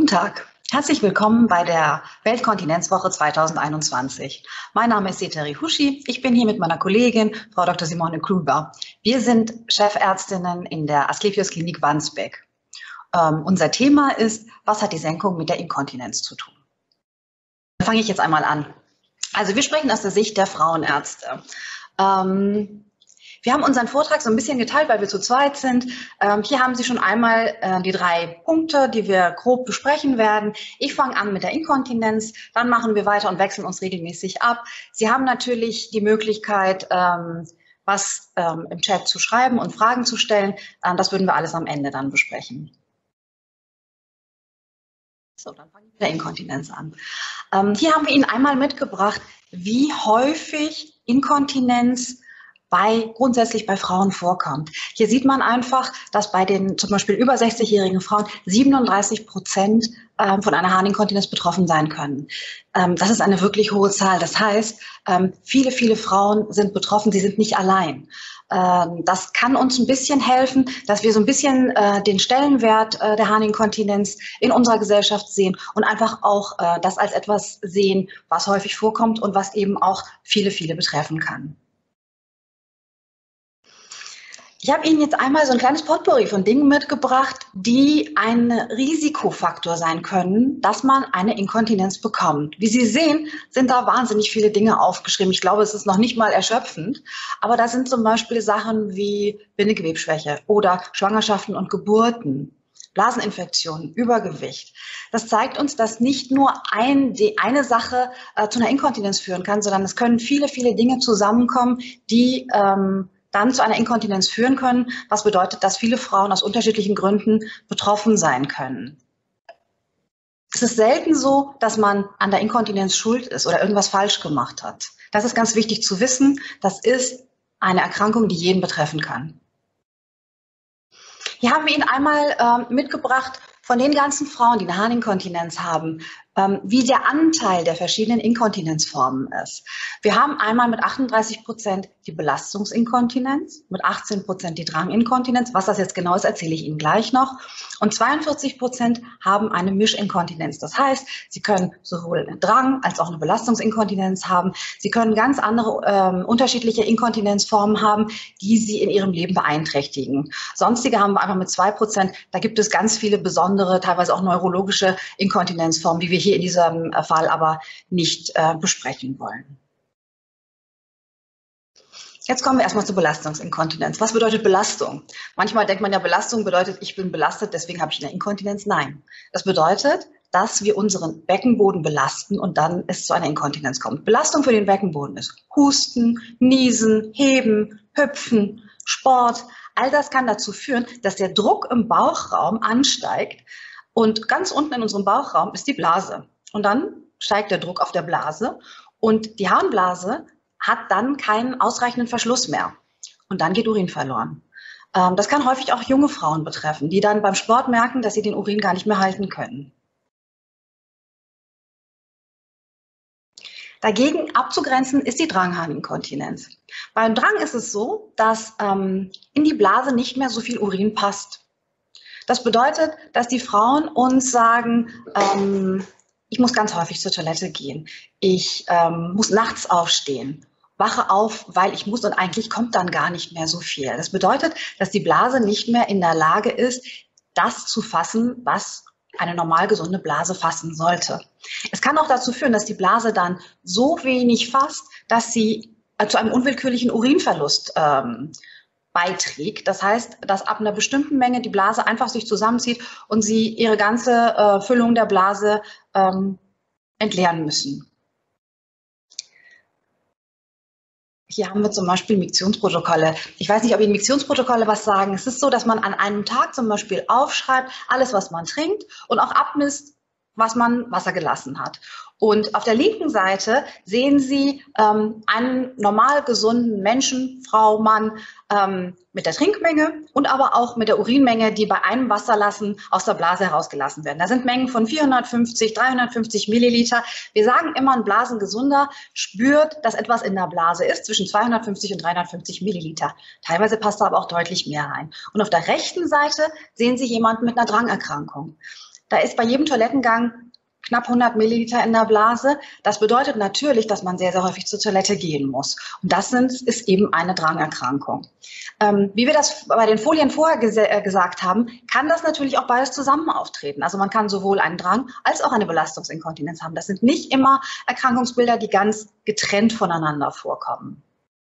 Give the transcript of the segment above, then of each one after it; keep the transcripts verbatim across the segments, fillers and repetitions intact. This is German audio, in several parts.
Tag, herzlich willkommen bei der Weltkontinenzwoche zweitausendeinundzwanzig. Mein Name ist Seteri Huschi, ich bin hier mit meiner Kollegin Frau Doktor Simone Gruber. Wir sind Chefärztinnen in der Asklepios Klinik Wandsbek. Ähm, unser Thema ist, was hat die Senkung mit der Inkontinenz zu tun? Da fange ich jetzt einmal an. Also wir sprechen aus der Sicht der Frauenärzte. Ähm, Wir haben unseren Vortrag so ein bisschen geteilt, weil wir zu zweit sind. Ähm, hier haben Sie schon einmal äh, die drei Punkte, die wir grob besprechen werden. Ich fange an mit der Inkontinenz, dann machen wir weiter und wechseln uns regelmäßig ab. Sie haben natürlich die Möglichkeit, ähm, was ähm, im Chat zu schreiben und Fragen zu stellen. Ähm, das würden wir alles am Ende dann besprechen. So, dann fangen wir mit der Inkontinenz an. Ähm, hier haben wir Ihnen einmal mitgebracht, wie häufig Inkontinenz bei, grundsätzlich bei Frauen vorkommt. Hier sieht man einfach, dass bei den zum Beispiel über sechzigjährigen Frauen siebenunddreißig Prozent ähm, von einer Harninkontinenz betroffen sein können. Ähm, das ist eine wirklich hohe Zahl. Das heißt, ähm, viele, viele Frauen sind betroffen, sie sind nicht allein. Ähm, das kann uns ein bisschen helfen, dass wir so ein bisschen äh, den Stellenwert äh, der Harninkontinenz in unserer Gesellschaft sehen und einfach auch äh, das als etwas sehen, was häufig vorkommt und was eben auch viele, viele betreffen kann. Ich habe Ihnen jetzt einmal so ein kleines Potpourri von Dingen mitgebracht, die ein Risikofaktor sein können, dass man eine Inkontinenz bekommt. Wie Sie sehen, sind da wahnsinnig viele Dinge aufgeschrieben. Ich glaube, es ist noch nicht mal erschöpfend, aber da sind zum Beispiel Sachen wie Bindegewebsschwäche oder Schwangerschaften und Geburten, Blaseninfektionen, Übergewicht. Das zeigt uns, dass nicht nur ein, die eine Sache äh, zu einer Inkontinenz führen kann, sondern es können viele, viele Dinge zusammenkommen, die ähm, dann zu einer Inkontinenz führen können, was bedeutet, dass viele Frauen aus unterschiedlichen Gründen betroffen sein können. Es ist selten so, dass man an der Inkontinenz schuld ist oder irgendwas falsch gemacht hat. Das ist ganz wichtig zu wissen. Das ist eine Erkrankung, die jeden betreffen kann. Hier haben wir Ihnen einmal ähm, mitgebracht von den ganzen Frauen, die eine Harninkontinenz haben, ähm, wie der Anteil der verschiedenen Inkontinenzformen ist. Wir haben einmal mit achtunddreißig Prozent die Belastungsinkontinenz, mit achtzehn Prozent die Dranginkontinenz. Was das jetzt genau ist, erzähle ich Ihnen gleich noch. Und zweiundvierzig Prozent haben eine Mischinkontinenz. Das heißt, Sie können sowohl eine Drang- als auch eine Belastungsinkontinenz haben. Sie können ganz andere ähm, unterschiedliche Inkontinenzformen haben, die Sie in Ihrem Leben beeinträchtigen. Sonstige haben wir einfach mit zwei Prozent. Da gibt es ganz viele besondere, teilweise auch neurologische Inkontinenzformen, die wir hier in diesem Fall aber nicht äh, besprechen wollen. Jetzt kommen wir erstmal zur Belastungsinkontinenz. Was bedeutet Belastung? Manchmal denkt man ja, Belastung bedeutet, ich bin belastet, deswegen habe ich eine Inkontinenz. Nein, das bedeutet, dass wir unseren Beckenboden belasten und dann es zu einer Inkontinenz kommt. Belastung für den Beckenboden ist Husten, Niesen, Heben, Hüpfen, Sport. All das kann dazu führen, dass der Druck im Bauchraum ansteigt und ganz unten in unserem Bauchraum ist die Blase. Und dann steigt der Druck auf der Blase und die Harnblase hat dann keinen ausreichenden Verschluss mehr. Und dann geht Urin verloren. Ähm, das kann häufig auch junge Frauen betreffen, die dann beim Sport merken, dass sie den Urin gar nicht mehr halten können. Dagegen abzugrenzen ist die Drangharninkontinenz. Beim Drang ist es so, dass ähm, in die Blase nicht mehr so viel Urin passt. Das bedeutet, dass die Frauen uns sagen, ähm, ich muss ganz häufig zur Toilette gehen, ich ähm, muss nachts aufstehen, wache auf, weil ich muss und eigentlich kommt dann gar nicht mehr so viel. Das bedeutet, dass die Blase nicht mehr in der Lage ist, das zu fassen, was eine normal gesunde Blase fassen sollte. Es kann auch dazu führen, dass die Blase dann so wenig fasst, dass sie äh, zu einem unwillkürlichen Urinverlust ähm, beiträgt. Das heißt, dass ab einer bestimmten Menge die Blase einfach sich zusammenzieht und sie ihre ganze äh, Füllung der Blase ähm, entleeren müssen. Hier haben wir zum Beispiel Miktionsprotokolle. Ich weiß nicht, ob Ihnen Miktionsprotokolle was sagen. Es ist so, dass man an einem Tag zum Beispiel aufschreibt, alles, was man trinkt und auch abmisst, was man Wasser gelassen hat. Und auf der linken Seite sehen Sie ähm, einen normal gesunden Menschen, Frau, Mann, ähm, mit der Trinkmenge und aber auch mit der Urinmenge, die bei einem Wasserlassen aus der Blase herausgelassen werden. Da sind Mengen von vierhundertfünfzig, dreihundertfünfzig Milliliter. Wir sagen immer, ein Blasengesunder spürt, dass etwas in der Blase ist, zwischen zweihundertfünfzig und dreihundertfünfzig Milliliter. Teilweise passt da aber auch deutlich mehr rein. Und auf der rechten Seite sehen Sie jemanden mit einer Drangerkrankung. Da ist bei jedem Toilettengang knapp hundert Milliliter in der Blase. Das bedeutet natürlich, dass man sehr, sehr häufig zur Toilette gehen muss. Und das sind, ist eben eine Drangerkrankung. Ähm, wie wir das bei den Folien vorher ges äh, gesagt haben, kann das natürlich auch beides zusammen auftreten. Also man kann sowohl einen Drang als auch eine Belastungsinkontinenz haben. Das sind nicht immer Erkrankungsbilder, die ganz getrennt voneinander vorkommen.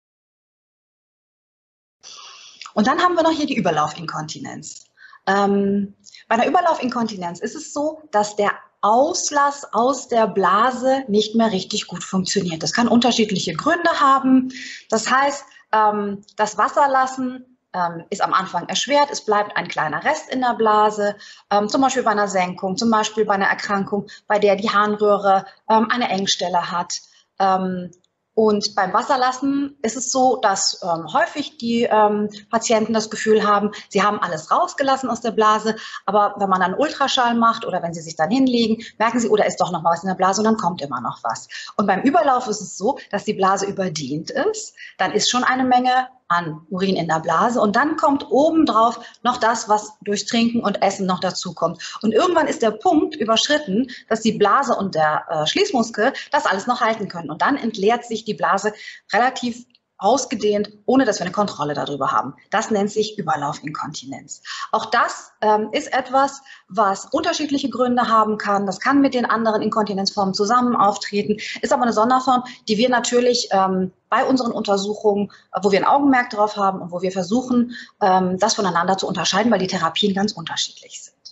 Und dann haben wir noch hier die Überlaufinkontinenz. Ähm, bei einer Überlaufinkontinenz ist es so, dass der Auslass aus der Blase nicht mehr richtig gut funktioniert. Das kann unterschiedliche Gründe haben. Das heißt, ähm, das Wasserlassen ähm, ist am Anfang erschwert. Es bleibt ein kleiner Rest in der Blase, ähm, zum Beispiel bei einer Senkung, zum Beispiel bei einer Erkrankung, bei der die Harnröhre ähm, eine Engstelle hat. Ähm, Und beim Wasserlassen ist es so, dass ähm, häufig die ähm, Patienten das Gefühl haben, sie haben alles rausgelassen aus der Blase, aber wenn man dann Ultraschall macht oder wenn sie sich dann hinlegen, merken sie, oh, da ist doch noch mal was in der Blase und dann kommt immer noch was. Und beim Überlauf ist es so, dass die Blase überdehnt ist, dann ist schon eine Menge an Urin in der Blase und dann kommt obendrauf noch das, was durch Trinken und Essen noch dazu kommt. Und irgendwann ist der Punkt überschritten, dass die Blase und der äh, Schließmuskel das alles noch halten können. Und dann entleert sich die Blase relativ ausgedehnt, ohne dass wir eine Kontrolle darüber haben. Das nennt sich Überlaufinkontinenz. Auch das ähm, ist etwas, was unterschiedliche Gründe haben kann. Das kann mit den anderen Inkontinenzformen zusammen auftreten, ist aber eine Sonderform, die wir natürlich ähm, bei unseren Untersuchungen, wo wir ein Augenmerk drauf haben und wo wir versuchen, ähm, das voneinander zu unterscheiden, weil die Therapien ganz unterschiedlich sind.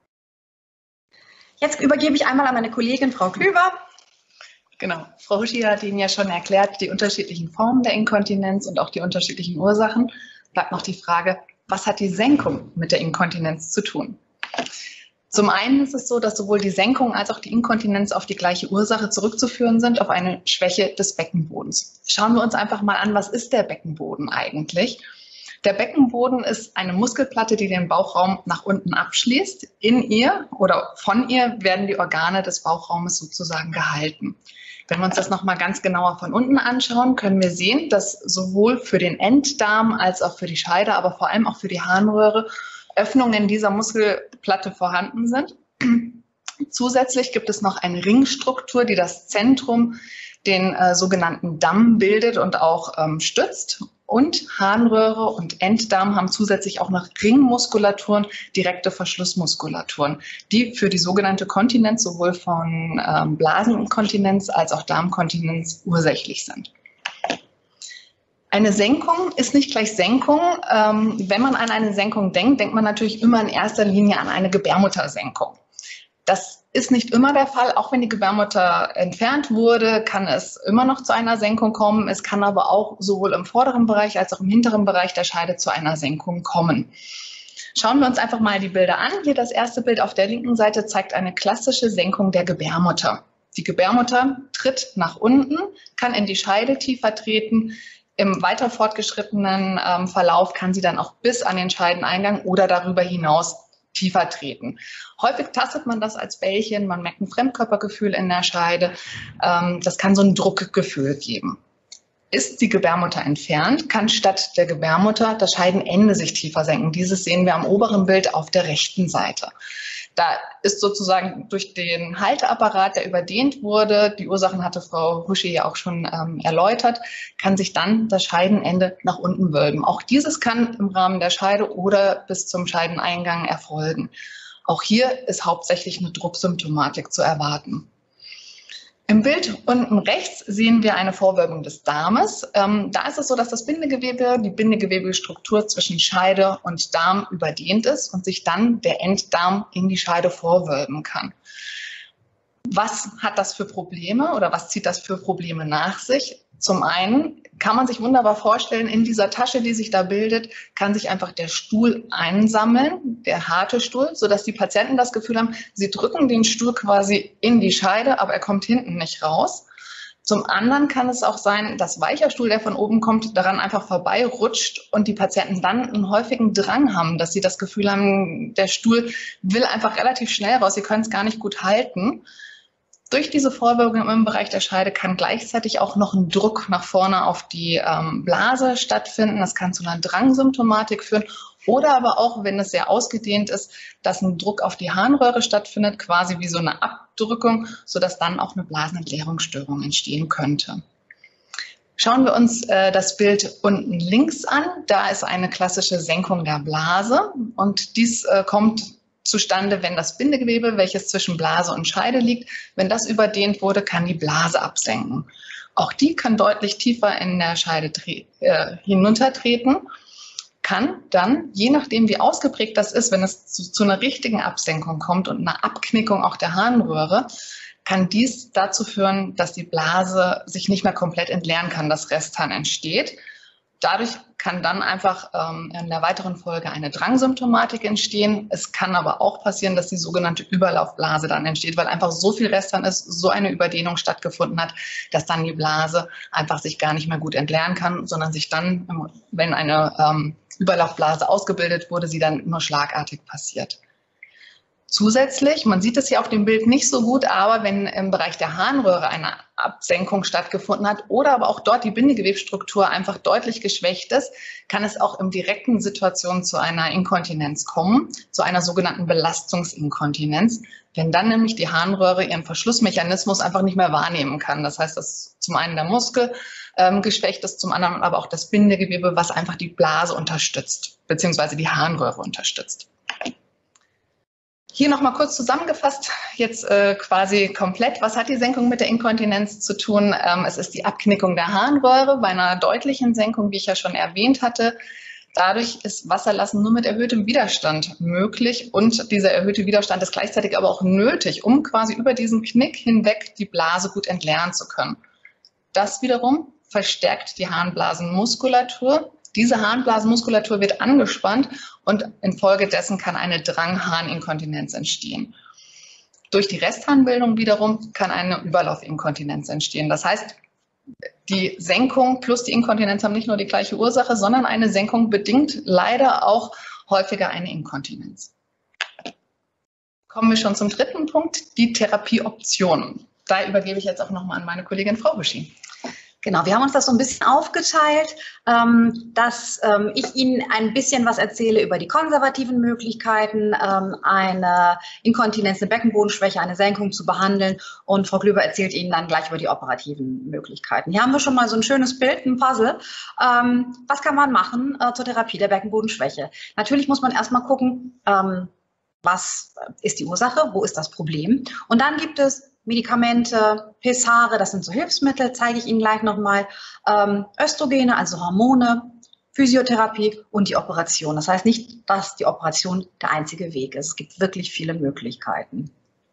Jetzt übergebe ich einmal an meine Kollegin Frau Klüver. Genau, Frau Huschi hat Ihnen ja schon erklärt, die unterschiedlichen Formen der Inkontinenz und auch die unterschiedlichen Ursachen. Bleibt noch die Frage, was hat die Senkung mit der Inkontinenz zu tun? Zum einen ist es so, dass sowohl die Senkung als auch die Inkontinenz auf die gleiche Ursache zurückzuführen sind, auf eine Schwäche des Beckenbodens. Schauen wir uns einfach mal an, was ist der Beckenboden eigentlich? Der Beckenboden ist eine Muskelplatte, die den Bauchraum nach unten abschließt. In ihr oder von ihr werden die Organe des Bauchraumes sozusagen gehalten. Wenn wir uns das nochmal ganz genauer von unten anschauen, können wir sehen, dass sowohl für den Enddarm als auch für die Scheide, aber vor allem auch für die Harnröhre Öffnungen dieser Muskelplatte vorhanden sind. Zusätzlich gibt es noch eine Ringstruktur, die das Zentrum, den äh, sogenannten Damm bildet und auch ähm, stützt. Und Harnröhre und Enddarm haben zusätzlich auch noch Ringmuskulaturen, direkte Verschlussmuskulaturen, die für die sogenannte Kontinenz sowohl von ähm, Blaseninkontinenz als auch Darmkontinenz ursächlich sind. Eine Senkung ist nicht gleich Senkung. Ähm, wenn man an eine Senkung denkt, denkt man natürlich immer in erster Linie an eine Gebärmuttersenkung. Das ist nicht immer der Fall. Auch wenn die Gebärmutter entfernt wurde, kann es immer noch zu einer Senkung kommen. Es kann aber auch sowohl im vorderen Bereich als auch im hinteren Bereich der Scheide zu einer Senkung kommen. Schauen wir uns einfach mal die Bilder an. Hier das erste Bild auf der linken Seite zeigt eine klassische Senkung der Gebärmutter. Die Gebärmutter tritt nach unten, kann in die Scheide tiefer treten. Im weiter fortgeschrittenen ähm, Verlauf kann sie dann auch bis an den Scheideneingang oder darüber hinaus tiefer treten. Häufig tastet man das als Bällchen, man merkt ein Fremdkörpergefühl in der Scheide. Ähm, das kann so ein Druckgefühl geben. Ist die Gebärmutter entfernt, kann statt der Gebärmutter das Scheidenende sich tiefer senken. Dieses sehen wir am oberen Bild auf der rechten Seite. Da ist sozusagen durch den Halteapparat, der überdehnt wurde, die Ursachen hatte Frau Huschi ja auch schon ähm, erläutert, kann sich dann das Scheidenende nach unten wölben. Auch dieses kann im Rahmen der Scheide oder bis zum Scheideneingang erfolgen. Auch hier ist hauptsächlich eine Drucksymptomatik zu erwarten. Im Bild unten rechts sehen wir eine Vorwölbung des Darmes. Ähm, da ist es so, dass das Bindegewebe, die Bindegewebestruktur zwischen Scheide und Darm überdehnt ist und sich dann der Enddarm in die Scheide vorwölben kann. Was hat das für Probleme oder was zieht das für Probleme nach sich? Zum einen kann man sich wunderbar vorstellen, in dieser Tasche, die sich da bildet, kann sich einfach der Stuhl einsammeln, der harte Stuhl, sodass die Patienten das Gefühl haben, sie drücken den Stuhl quasi in die Scheide, aber er kommt hinten nicht raus. Zum anderen kann es auch sein, dass weicher Stuhl, der von oben kommt, daran einfach vorbeirutscht und die Patienten dann einen häufigen Drang haben, dass sie das Gefühl haben, der Stuhl will einfach relativ schnell raus, sie können es gar nicht gut halten. Durch diese Vorwölbung im Bereich der Scheide kann gleichzeitig auch noch ein Druck nach vorne auf die ähm, Blase stattfinden. Das kann zu einer Drangsymptomatik führen Oder aber auch, wenn es sehr ausgedehnt ist, dass ein Druck auf die Harnröhre stattfindet, quasi wie so eine Abdrückung, sodass dann auch eine Blasenentleerungsstörung entstehen könnte. Schauen wir uns äh, das Bild unten links an. Da ist eine klassische Senkung der Blase und dies äh, kommt zustande, wenn das Bindegewebe, welches zwischen Blase und Scheide liegt, wenn das überdehnt wurde, kann die Blase absenken. Auch die kann deutlich tiefer in der Scheide äh, hinuntertreten, kann dann, je nachdem wie ausgeprägt das ist, wenn es zu, zu einer richtigen Absenkung kommt und einer Abknickung auch der Harnröhre, kann dies dazu führen, dass die Blase sich nicht mehr komplett entleeren kann, dass Restharn entsteht. Dadurch kann dann einfach ähm, in der weiteren Folge eine Drangsymptomatik entstehen. Es kann aber auch passieren, dass die sogenannte Überlaufblase dann entsteht, weil einfach so viel Restharn ist, so eine Überdehnung stattgefunden hat, dass dann die Blase einfach sich gar nicht mehr gut entleeren kann, sondern sich dann, wenn eine ähm, Überlaufblase ausgebildet wurde, sie dann nur schlagartig passiert. Zusätzlich, man sieht es hier auf dem Bild nicht so gut, aber wenn im Bereich der Harnröhre eine Absenkung stattgefunden hat oder aber auch dort die Bindegewebsstruktur einfach deutlich geschwächt ist, kann es auch in direkten Situationen zu einer Inkontinenz kommen, zu einer sogenannten Belastungsinkontinenz, wenn dann nämlich die Harnröhre ihren Verschlussmechanismus einfach nicht mehr wahrnehmen kann. Das heißt, dass zum einen der Muskel ähm, geschwächt ist, zum anderen aber auch das Bindegewebe, was einfach die Blase unterstützt, beziehungsweise die Harnröhre unterstützt. Hier nochmal kurz zusammengefasst, jetzt äh, quasi komplett, was hat die Senkung mit der Inkontinenz zu tun? Ähm, es ist die Abknickung der Harnröhre bei einer deutlichen Senkung, wie ich ja schon erwähnt hatte. Dadurch ist Wasserlassen nur mit erhöhtem Widerstand möglich und dieser erhöhte Widerstand ist gleichzeitig aber auch nötig, um quasi über diesen Knick hinweg die Blase gut entleeren zu können. Das wiederum verstärkt die Harnblasenmuskulatur. Diese Harnblasenmuskulatur wird angespannt und infolgedessen kann eine Drangharninkontinenz entstehen. Durch die Restharnbildung wiederum kann eine Überlaufinkontinenz entstehen. Das heißt, die Senkung plus die Inkontinenz haben nicht nur die gleiche Ursache, sondern eine Senkung bedingt leider auch häufiger eine Inkontinenz. Kommen wir schon zum dritten Punkt, die Therapieoptionen. Da übergebe ich jetzt auch nochmal an meine Kollegin Frau Huschi. Genau, wir haben uns das so ein bisschen aufgeteilt, ähm, dass ähm, ich Ihnen ein bisschen was erzähle über die konservativen Möglichkeiten, ähm, eine Inkontinenz, eine Beckenbodenschwäche, eine Senkung zu behandeln, und Frau Klüber erzählt Ihnen dann gleich über die operativen Möglichkeiten. Hier haben wir schon mal so ein schönes Bild, ein Puzzle. Ähm, was kann man machen äh, zur Therapie der Beckenbodenschwäche? Natürlich muss man erstmal gucken, ähm, was ist die Ursache, wo ist das Problem, und dann gibt es Medikamente, Pessare, das sind so Hilfsmittel, zeige ich Ihnen gleich nochmal, ähm, Östrogene, also Hormone, Physiotherapie und die Operation. Das heißt nicht, dass die Operation der einzige Weg ist. Es gibt wirklich viele Möglichkeiten.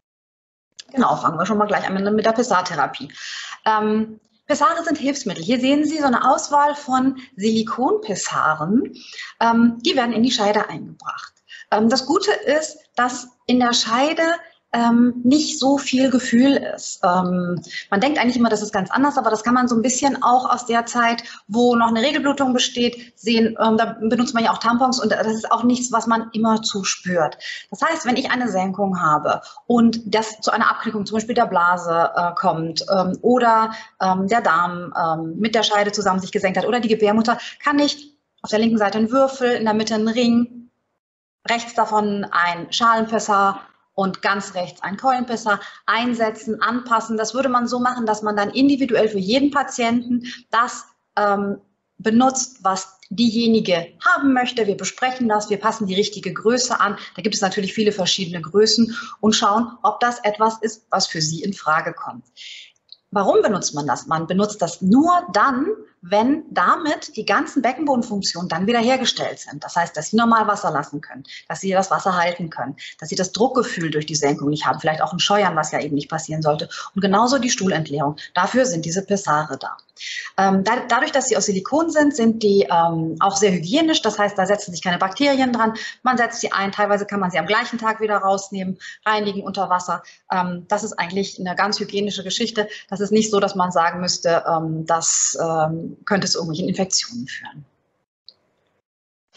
Genau, fangen wir schon mal gleich an mit der Pessartherapie. Ähm, Pessare sind Hilfsmittel. Hier sehen Sie so eine Auswahl von Silikonpessaren. Ähm, die werden in die Scheide eingebracht. Ähm, das Gute ist, dass in der Scheide Ähm, nicht so viel Gefühl ist. Ähm, man denkt eigentlich immer, das ist ganz anders, aber das kann man so ein bisschen auch aus der Zeit, wo noch eine Regelblutung besteht, sehen. Ähm, da benutzt man ja auch Tampons, und das ist auch nichts, was man immer zu spürt. Das heißt, wenn ich eine Senkung habe und das zu einer Abknickung zum Beispiel der Blase äh, kommt ähm, oder ähm, der Darm ähm, mit der Scheide zusammen sich gesenkt hat oder die Gebärmutter, kann ich auf der linken Seite einen Würfel, in der Mitte einen Ring, rechts davon ein Schalenpessar und ganz rechts ein Keulenpessar einsetzen, anpassen. Das würde man so machen, dass man dann individuell für jeden Patienten das ähm, benutzt, was diejenige haben möchte. Wir besprechen das, wir passen die richtige Größe an. Da gibt es natürlich viele verschiedene Größen und schauen, ob das etwas ist, was für Sie in Frage kommt. Warum benutzt man das? Man benutzt das nur dann, wenn damit die ganzen Beckenbodenfunktionen dann wieder hergestellt sind. Das heißt, dass Sie normal Wasser lassen können, dass Sie das Wasser halten können, dass Sie das Druckgefühl durch die Senkung nicht haben, vielleicht auch ein Scheuern, was ja eben nicht passieren sollte. Und genauso die Stuhlentleerung. Dafür sind diese Pessare da. Ähm, da, dadurch, dass sie aus Silikon sind, sind die ähm, auch sehr hygienisch. Das heißt, da setzen sich keine Bakterien dran. Man setzt sie ein. Teilweise kann man sie am gleichen Tag wieder rausnehmen, reinigen unter Wasser. Ähm, das ist eigentlich eine ganz hygienische Geschichte. Das ist nicht so, dass man sagen müsste, ähm, das ähm, könnte zu irgendwelchen Infektionen führen.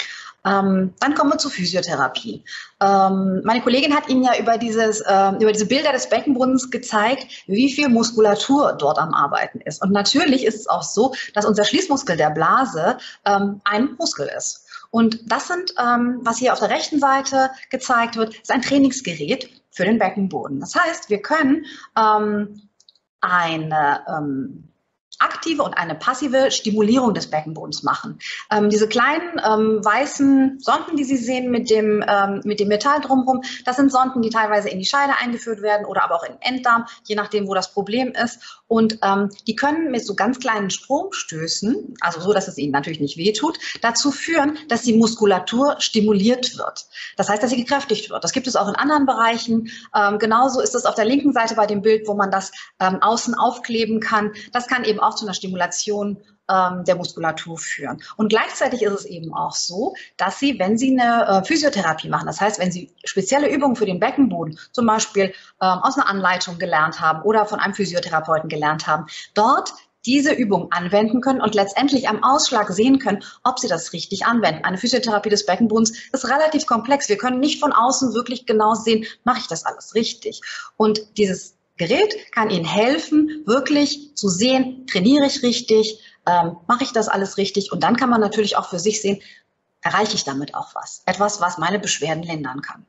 Ähm, dann kommen wir zur Physiotherapie. Ähm, meine Kollegin hat Ihnen ja über, dieses, äh, über diese Bilder des Beckenbodens gezeigt, wie viel Muskulatur dort am Arbeiten ist. Und natürlich ist es auch so, dass unser Schließmuskel der Blase ähm, ein Muskel ist. Und das sind, ähm, was hier auf der rechten Seite gezeigt wird, ist ein Trainingsgerät für den Beckenboden. Das heißt, wir können ähm, eine ähm, aktive und eine passive Stimulierung des Beckenbodens machen. Ähm, diese kleinen ähm, weißen Sonden, die Sie sehen mit dem, ähm, mit dem Metall drumherum, das sind Sonden, die teilweise in die Scheide eingeführt werden oder aber auch in den Enddarm, je nachdem, wo das Problem ist. Und ähm, die können mit so ganz kleinen Stromstößen, also so, dass es Ihnen natürlich nicht wehtut, dazu führen, dass die Muskulatur stimuliert wird. Das heißt, dass sie gekräftigt wird. Das gibt es auch in anderen Bereichen. Ähm, genauso ist es auf der linken Seite bei dem Bild, wo man das ähm, außen aufkleben kann. Das kann eben auch zu einer Stimulation ähm, der Muskulatur führen. Und gleichzeitig ist es eben auch so, dass Sie, wenn Sie eine äh, Physiotherapie machen, das heißt, wenn Sie spezielle Übungen für den Beckenboden, zum Beispiel ähm, aus einer Anleitung gelernt haben oder von einem Physiotherapeuten gelernt haben, dort diese Übung anwenden können und letztendlich am Ausschlag sehen können, ob Sie das richtig anwenden. Eine Physiotherapie des Beckenbodens ist relativ komplex. Wir können nicht von außen wirklich genau sehen, mache ich das alles richtig? Und dieses Gerät kann Ihnen helfen, wirklich zu sehen, trainiere ich richtig, ähm, mache ich das alles richtig? Und dann kann man natürlich auch für sich sehen, erreiche ich damit auch was? Etwas, was meine Beschwerden lindern kann.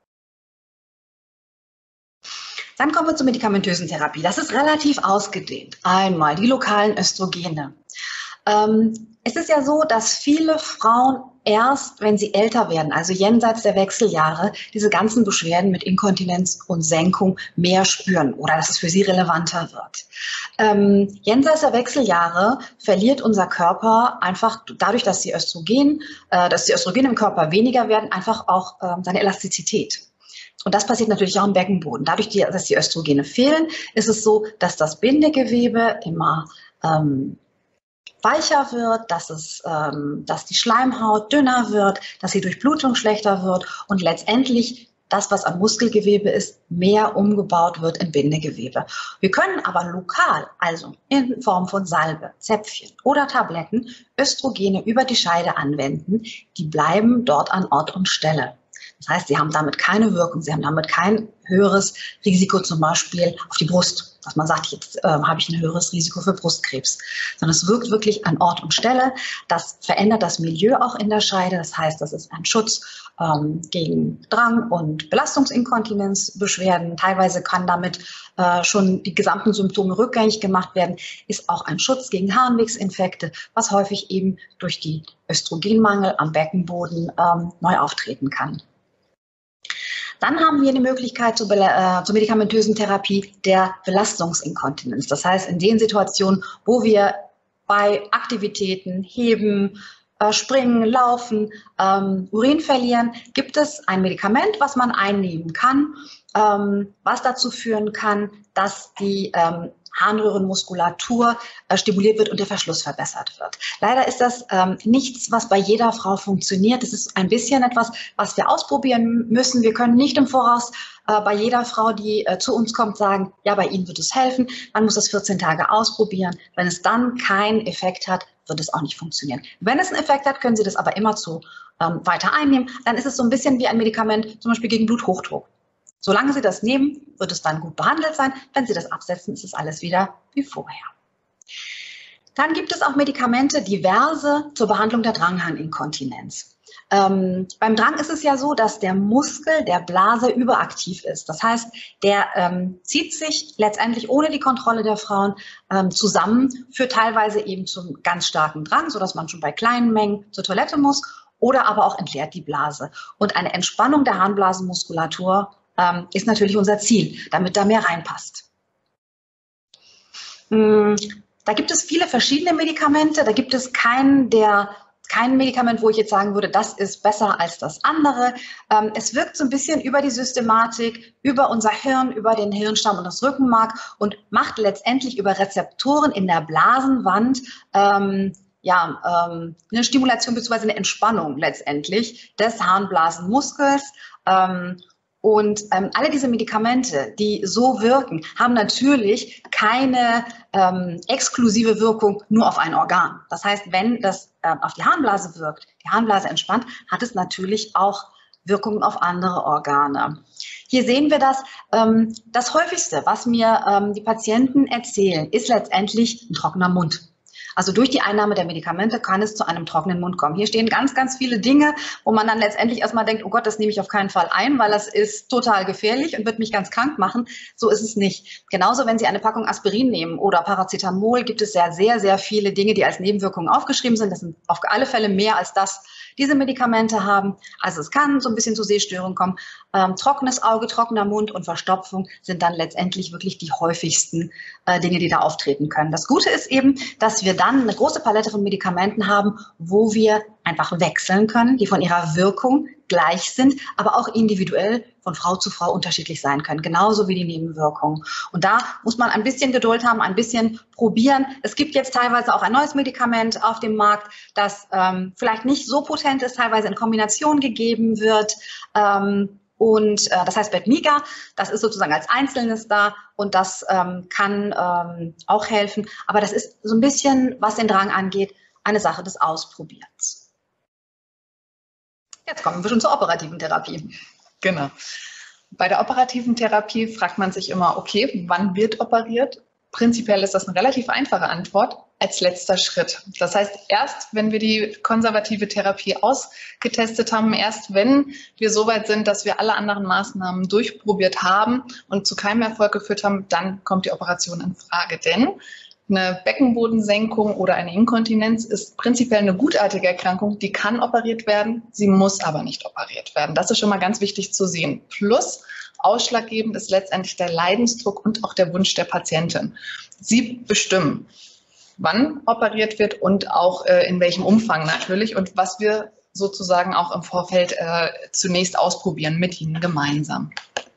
Dann kommen wir zur medikamentösen Therapie. Das ist relativ ausgedehnt. Einmal die lokalen Östrogene. Ähm, es ist ja so, dass viele Frauen erst, wenn sie älter werden, also jenseits der Wechseljahre, diese ganzen Beschwerden mit Inkontinenz und Senkung mehr spüren oder dass es für sie relevanter wird. Ähm, jenseits der Wechseljahre verliert unser Körper einfach dadurch, dass die Östrogen, äh, dass die Östrogene im Körper weniger werden, einfach auch äh, seine Elastizität. Und das passiert natürlich auch im Beckenboden. Dadurch, dass die Östrogene fehlen, ist es so, dass das Bindegewebe immer ähm, weicher wird, dass, es, ähm, dass die Schleimhaut dünner wird, dass die Durchblutung schlechter wird und letztendlich das, was am Muskelgewebe ist, mehr umgebaut wird in Bindegewebe. Wir können aber lokal, also in Form von Salbe, Zäpfchen oder Tabletten, Östrogene über die Scheide anwenden. Die bleiben dort an Ort und Stelle. Das heißt, sie haben damit keine Wirkung, sie haben damit kein höheres Risiko zum Beispiel auf die Brust, dass man sagt, jetzt äh, habe ich ein höheres Risiko für Brustkrebs, sondern es wirkt wirklich an Ort und Stelle. Das verändert das Milieu auch in der Scheide, das heißt, das ist ein Schutz ähm, gegen Drang- und Belastungsinkontinenzbeschwerden. Teilweise kann damit äh, schon die gesamten Symptome rückgängig gemacht werden, ist auch ein Schutz gegen Harnwegsinfekte, was häufig eben durch die Östrogenmangel am Beckenboden ähm, neu auftreten kann. Dann haben wir die Möglichkeit zur, äh, zur medikamentösen Therapie der Belastungsinkontinenz. Das heißt, in den Situationen, wo wir bei Aktivitäten, Heben, äh, Springen, Laufen, ähm, Urin verlieren, gibt es ein Medikament, was man einnehmen kann, ähm, was dazu führen kann, dass die ähm, Harnröhrenmuskulatur äh, stimuliert wird und der Verschluss verbessert wird. Leider ist das ähm, nichts, was bei jeder Frau funktioniert. Es ist ein bisschen etwas, was wir ausprobieren müssen. Wir können nicht im Voraus äh, bei jeder Frau, die äh, zu uns kommt, sagen, ja, bei Ihnen wird es helfen. Man muss das vierzehn Tage ausprobieren. Wenn es dann keinen Effekt hat, wird es auch nicht funktionieren. Wenn es einen Effekt hat, können Sie das aber immer zu ähm, weiter einnehmen. Dann ist es so ein bisschen wie ein Medikament, zum Beispiel gegen Bluthochdruck. Solange Sie das nehmen, wird es dann gut behandelt sein. Wenn Sie das absetzen, ist es alles wieder wie vorher. Dann gibt es auch Medikamente, diverse, zur Behandlung der Drangharninkontinenz. Ähm, beim Drang ist es ja so, dass der Muskel der Blase überaktiv ist. Das heißt, der ähm, zieht sich letztendlich ohne die Kontrolle der Frauen ähm, zusammen, führt teilweise eben zum ganz starken Drang, sodass man schon bei kleinen Mengen zur Toilette muss oder aber auch entleert die Blase. Und eine Entspannung der Harnblasenmuskulatur ähm, ist natürlich unser Ziel, damit da mehr reinpasst. Hm. Da gibt es viele verschiedene Medikamente, da gibt es keinen, der, kein Medikament, wo ich jetzt sagen würde, das ist besser als das andere. Ähm, es wirkt so ein bisschen über die Systematik, über unser Hirn, über den Hirnstamm und das Rückenmark und macht letztendlich über Rezeptoren in der Blasenwand ähm, ja, ähm, eine Stimulation bzw. eine Entspannung letztendlich des Harnblasenmuskels. Ähm, Und ähm, alle diese Medikamente, die so wirken, haben natürlich keine ähm, exklusive Wirkung nur auf ein Organ. Das heißt, wenn das äh, auf die Harnblase wirkt, die Harnblase entspannt, hat es natürlich auch Wirkungen auf andere Organe. Hier sehen wir das. Ähm, das häufigste, was mir ähm, die Patienten erzählen, ist letztendlich ein trockener Mund. Also durch die Einnahme der Medikamente kann es zu einem trockenen Mund kommen. Hier stehen ganz, ganz viele Dinge, wo man dann letztendlich erstmal denkt, oh Gott, das nehme ich auf keinen Fall ein, weil das ist total gefährlich und wird mich ganz krank machen. So ist es nicht. Genauso, wenn Sie eine Packung Aspirin nehmen oder Paracetamol, gibt es ja sehr, sehr viele Dinge, die als Nebenwirkungen aufgeschrieben sind. Das sind auf alle Fälle mehr als das, diese Medikamente haben. Also es kann so ein bisschen zu Sehstörungen kommen. Ähm, trockenes Auge, trockener Mund und Verstopfung sind dann letztendlich wirklich die häufigsten äh, Dinge, die da auftreten können. Das Gute ist eben, dass wir dann eine große Palette von Medikamenten haben, wo wir einfach wechseln können, die von ihrer Wirkung gleich sind, aber auch individuell von Frau zu Frau unterschiedlich sein können, genauso wie die Nebenwirkungen. Und da muss man ein bisschen Geduld haben, ein bisschen probieren. Es gibt jetzt teilweise auch ein neues Medikament auf dem Markt, das ähm, vielleicht nicht so potent ist, teilweise in Kombination gegeben wird. Ähm, Und äh, das heißt Betmiga, das ist sozusagen als Einzelnes da und das ähm, kann ähm, auch helfen. Aber das ist so ein bisschen, was den Drang angeht, eine Sache des Ausprobierens. Jetzt kommen wir schon zur operativen Therapie. Genau. Bei der operativen Therapie fragt man sich immer, okay, wann wird operiert? Prinzipiell ist das eine relativ einfache Antwort, als letzter Schritt. Das heißt, erst wenn wir die konservative Therapie ausgetestet haben, erst wenn wir so weit sind, dass wir alle anderen Maßnahmen durchprobiert haben und zu keinem Erfolg geführt haben, dann kommt die Operation in Frage. Denn eine Beckenbodensenkung oder eine Inkontinenz ist prinzipiell eine gutartige Erkrankung, die kann operiert werden, sie muss aber nicht operiert werden. Das ist schon mal ganz wichtig zu sehen. Plus, ausschlaggebend ist letztendlich der Leidensdruck und auch der Wunsch der Patientin. Sie bestimmen, wann operiert wird und auch äh, in welchem Umfang natürlich und was wir sozusagen auch im Vorfeld äh, zunächst ausprobieren mit Ihnen gemeinsam.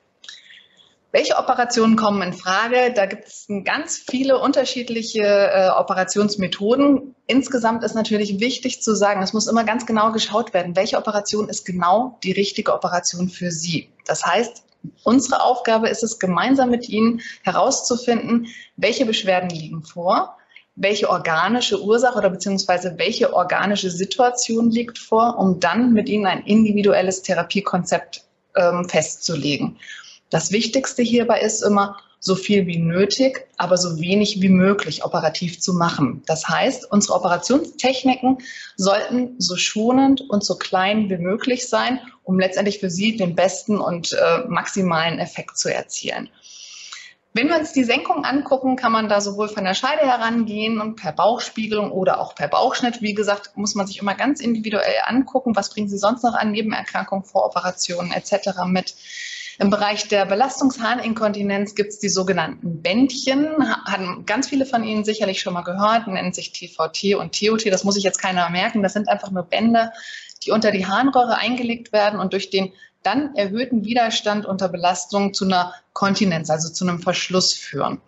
Welche Operationen kommen in Frage? Da gibt es ganz viele unterschiedliche äh, Operationsmethoden. Insgesamt ist natürlich wichtig zu sagen, es muss immer ganz genau geschaut werden, welche Operation ist genau die richtige Operation für Sie. Das heißt, unsere Aufgabe ist es, gemeinsam mit Ihnen herauszufinden, welche Beschwerden liegen vor, welche organische Ursache oder beziehungsweise welche organische Situation liegt vor, um dann mit Ihnen ein individuelles Therapiekonzept ähm, festzulegen. Das Wichtigste hierbei ist immer, so viel wie nötig, aber so wenig wie möglich operativ zu machen. Das heißt, unsere Operationstechniken sollten so schonend und so klein wie möglich sein, um letztendlich für Sie den besten und äh, maximalen Effekt zu erzielen. Wenn wir uns die Senkung angucken, kann man da sowohl von der Scheide herangehen und per Bauchspiegelung oder auch per Bauchschnitt. Wie gesagt, muss man sich immer ganz individuell angucken, was bringen Sie sonst noch an Nebenerkrankungen, Voroperationen et cetera mit. Im Bereich der Belastungsharninkontinenz gibt es die sogenannten Bändchen, haben ganz viele von Ihnen sicherlich schon mal gehört, nennen sich T V T und T O T, das muss sich jetzt keiner merken, das sind einfach nur Bänder, die unter die Harnröhre eingelegt werden und durch den dann erhöhten Widerstand unter Belastung zu einer Kontinenz, also zu einem Verschluss führen.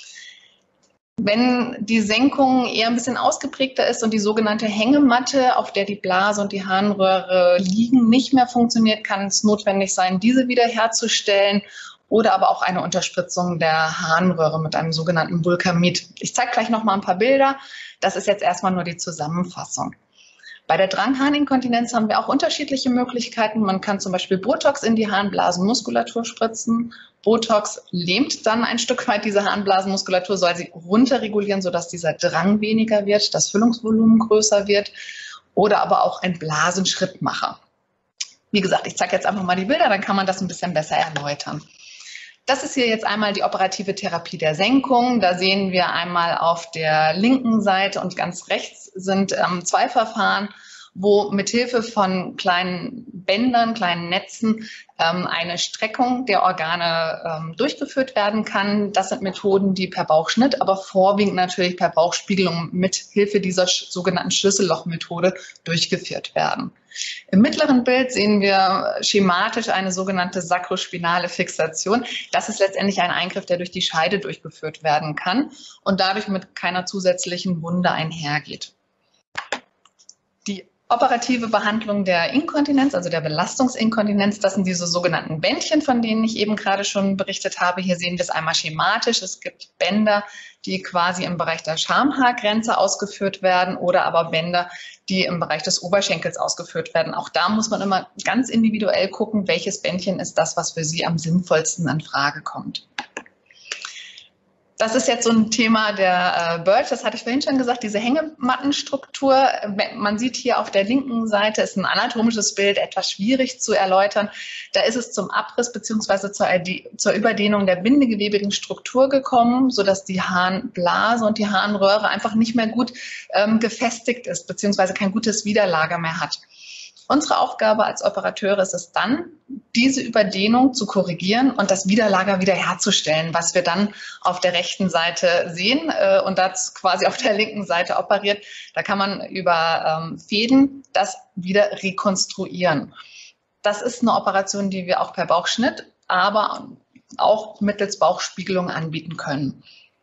Wenn die Senkung eher ein bisschen ausgeprägter ist und die sogenannte Hängematte, auf der die Blase und die Harnröhre liegen, nicht mehr funktioniert, kann es notwendig sein, diese wiederherzustellen oder aber auch eine Unterspritzung der Harnröhre mit einem sogenannten Vulkamid. Ich zeige gleich noch mal ein paar Bilder. Das ist jetzt erstmal nur die Zusammenfassung. Bei der Drangharninkontinenz haben wir auch unterschiedliche Möglichkeiten. Man kann zum Beispiel Botox in die Harnblasenmuskulatur spritzen. Botox lähmt dann ein Stück weit diese Harnblasenmuskulatur, soll sie runterregulieren, sodass dieser Drang weniger wird, das Füllungsvolumen größer wird. Oder aber auch ein Blasenschrittmacher. Wie gesagt, ich zeige jetzt einfach mal die Bilder, dann kann man das ein bisschen besser erläutern. Das ist hier jetzt einmal die operative Therapie der Senkung. Da sehen wir einmal auf der linken Seite und ganz rechts sind ähm, zwei Verfahren, wo mithilfe von kleinen Bändern, kleinen Netzen ähm, eine Streckung der Organe ähm, durchgeführt werden kann. Das sind Methoden, die per Bauchschnitt, aber vorwiegend natürlich per Bauchspiegelung mithilfe dieser sogenannten Schlüssellochmethode durchgeführt werden. Im mittleren Bild sehen wir schematisch eine sogenannte sakrospinale Fixation. Das ist letztendlich ein Eingriff, der durch die Scheide durchgeführt werden kann und dadurch mit keiner zusätzlichen Wunde einhergeht. Die Operative Behandlung der Inkontinenz, also der Belastungsinkontinenz, das sind diese sogenannten Bändchen, von denen ich eben gerade schon berichtet habe. Hier sehen wir es einmal schematisch. Es gibt Bänder, die quasi im Bereich der Schamhaargrenze ausgeführt werden oder aber Bänder, die im Bereich des Oberschenkels ausgeführt werden. Auch da muss man immer ganz individuell gucken, welches Bändchen ist das, was für Sie am sinnvollsten in Frage kommt. Das ist jetzt so ein Thema der äh, Birch, das hatte ich vorhin schon gesagt, diese Hängemattenstruktur. Man sieht hier auf der linken Seite, ist ein anatomisches Bild, etwas schwierig zu erläutern. Da ist es zum Abriss bzw. zur, zur Überdehnung der bindegewebigen Struktur gekommen, sodass die Harnblase und die Harnröhre einfach nicht mehr gut ähm, gefestigt ist bzw. kein gutes Widerlager mehr hat. Unsere Aufgabe als Operateure ist es dann, diese Überdehnung zu korrigieren und das Widerlager wiederherzustellen, was wir dann auf der rechten Seite sehen äh, und das quasi auf der linken Seite operiert. Da kann man über ähm, Fäden das wieder rekonstruieren. Das ist eine Operation, die wir auch per Bauchschnitt, aber auch mittels Bauchspiegelung anbieten können.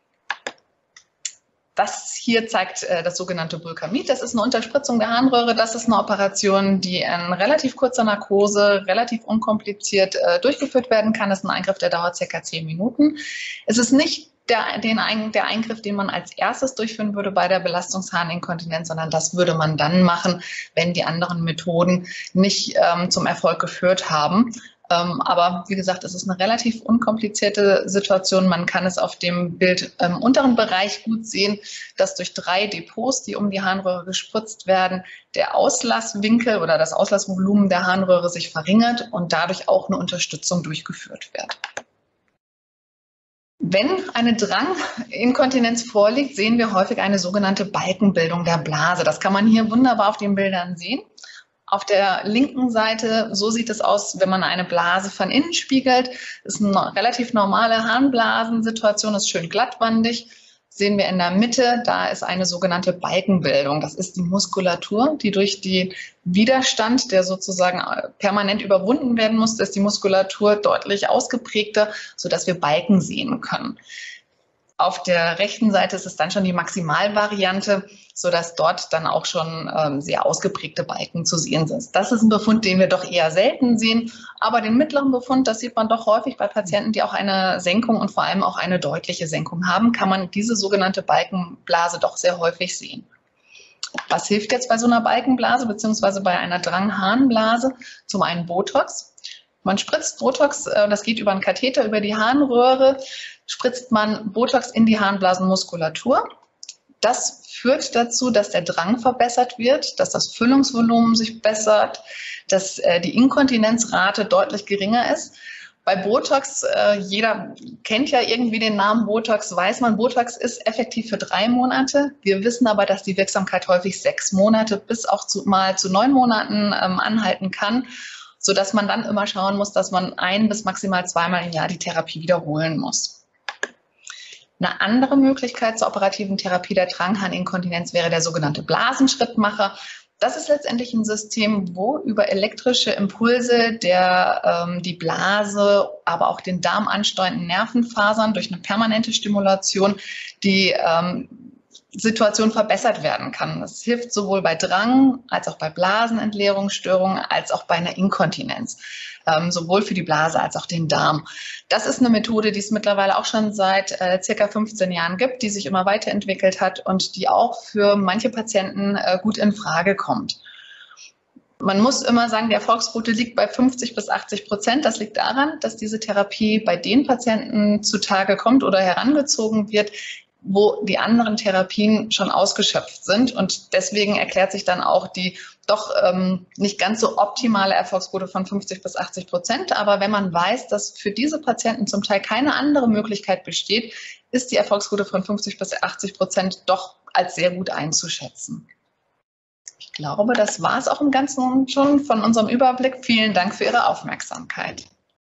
Das hier zeigt äh, das sogenannte Vulkamid. Das ist eine Unterspritzung der Harnröhre. Das ist eine Operation, die in relativ kurzer Narkose, relativ unkompliziert äh, durchgeführt werden kann. Das ist ein Eingriff, der dauert circa zehn Minuten. Es ist nicht der, den, der Eingriff, den man als erstes durchführen würde bei der Belastungsharninkontinenz, sondern das würde man dann machen, wenn die anderen Methoden nicht ähm, zum Erfolg geführt haben. Aber wie gesagt, es ist eine relativ unkomplizierte Situation. Man kann es auf dem Bild im unteren Bereich gut sehen, dass durch drei Depots, die um die Harnröhre gespritzt werden, der Auslasswinkel oder das Auslassvolumen der Harnröhre sich verringert und dadurch auch eine Unterstützung durchgeführt wird. Wenn eine Dranginkontinenz vorliegt, sehen wir häufig eine sogenannte Balkenbildung der Blase. Das kann man hier wunderbar auf den Bildern sehen. Auf der linken Seite, so sieht es aus, wenn man eine Blase von innen spiegelt. Das ist eine relativ normale Harnblasensituation, ist schön glattwandig. Sehen wir in der Mitte, da ist eine sogenannte Balkenbildung. Das ist die Muskulatur, die durch den Widerstand, der sozusagen permanent überwunden werden muss, ist die Muskulatur deutlich ausgeprägter, sodass wir Balken sehen können. Auf der rechten Seite ist es dann schon die Maximalvariante, sodass dort dann auch schon ähm, sehr ausgeprägte Balken zu sehen sind. Das ist ein Befund, den wir doch eher selten sehen, aber den mittleren Befund, das sieht man doch häufig bei Patienten, die auch eine Senkung und vor allem auch eine deutliche Senkung haben, kann man diese sogenannte Balkenblase doch sehr häufig sehen. Was hilft jetzt bei so einer Balkenblase bzw. bei einer Drangharnblase? Zum einen Botox. Man spritzt Botox, äh, das geht über einen Katheter, über die Harnröhre, spritzt man Botox in die Harnblasenmuskulatur. Das führt dazu, dass der Drang verbessert wird, dass das Füllungsvolumen sich bessert, dass äh, die Inkontinenzrate deutlich geringer ist. Bei Botox, äh, jeder kennt ja irgendwie den Namen Botox, weiß man, Botox ist effektiv für drei Monate. Wir wissen aber, dass die Wirksamkeit häufig sechs Monate bis auch zu, mal zu neun Monaten ähm, anhalten kann, sodass man dann immer schauen muss, dass man ein bis maximal zweimal im Jahr die Therapie wiederholen muss. Eine andere Möglichkeit zur operativen Therapie der Drangharninkontinenz wäre der sogenannte Blasenschrittmacher. Das ist letztendlich ein System, wo über elektrische Impulse der, ähm, die Blase, aber auch den Darm ansteuernden Nervenfasern durch eine permanente Stimulation die ähm, Situation verbessert werden kann. Das hilft sowohl bei Drang als auch bei Blasenentleerungsstörungen als auch bei einer Inkontinenz, ähm, sowohl für die Blase als auch den Darm. Das ist eine Methode, die es mittlerweile auch schon seit äh, circa fünfzehn Jahren gibt, die sich immer weiterentwickelt hat und die auch für manche Patienten äh, gut in Frage kommt. Man muss immer sagen, die Erfolgsquote liegt bei fünfzig bis achtzig Prozent. Das liegt daran, dass diese Therapie bei den Patienten zutage kommt oder herangezogen wird, wo die anderen Therapien schon ausgeschöpft sind. Und deswegen erklärt sich dann auch die doch ähm, nicht ganz so optimale Erfolgsquote von fünfzig bis achtzig Prozent. Aber wenn man weiß, dass für diese Patienten zum Teil keine andere Möglichkeit besteht, ist die Erfolgsquote von fünfzig bis achtzig Prozent doch als sehr gut einzuschätzen. Ich glaube, das war es auch im Ganzen schon von unserem Überblick. Vielen Dank für Ihre Aufmerksamkeit.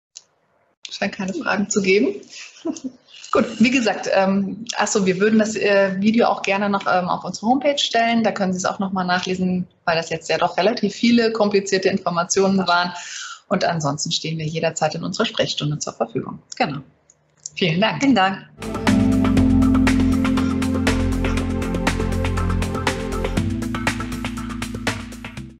Scheint keine Fragen zu geben. Gut, wie gesagt, ähm, achso, wir würden das äh, Video auch gerne noch ähm, auf unsere Homepage stellen. Da können Sie es auch nochmal nachlesen, weil das jetzt ja doch relativ viele komplizierte Informationen waren. Und ansonsten stehen wir jederzeit in unserer Sprechstunde zur Verfügung. Genau. Vielen Dank. Vielen Dank.